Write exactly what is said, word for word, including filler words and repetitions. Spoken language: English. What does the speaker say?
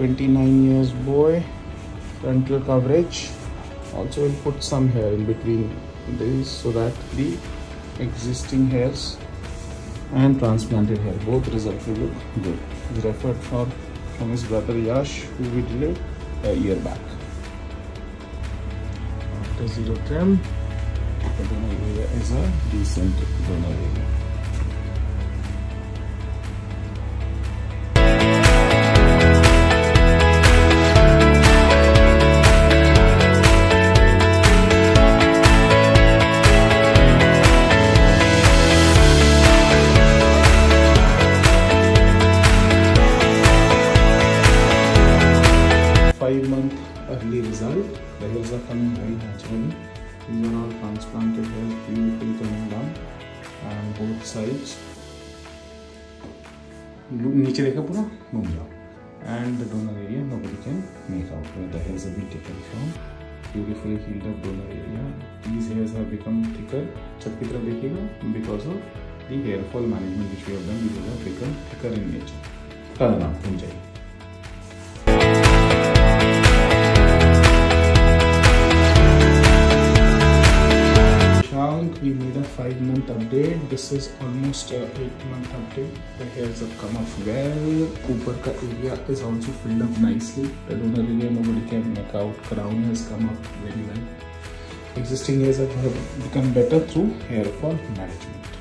twenty-nine years boy. Frontal coverage. Also we'll put some hair in between these so that the existing hairs and transplanted hair both result will look good. He's referred for from his brother Yash, who we did a year back. After zero trim, the donor area is a decent donor area. Five month early result. The hairs are coming very naturally. These are all transplanted hairs, beautifully coming down, and both sides. नीचे देखा पूरा घूम जाओ. And the donor area nobody can make out where the hairs have been taken from. Beautifully healed up donor area. These hairs have become thicker. छत की तरफ देखिएगा, because of the hair fall management which we have done. These have become thicker in nature. करना घूम जाइए. We made a five month update. This is almost a eight month update. The hairs have come off well. Upper ka area is also filled up nicely. The donor area nobody can make out. Crown has come up very well. Existing hairs have become better through hair fall management.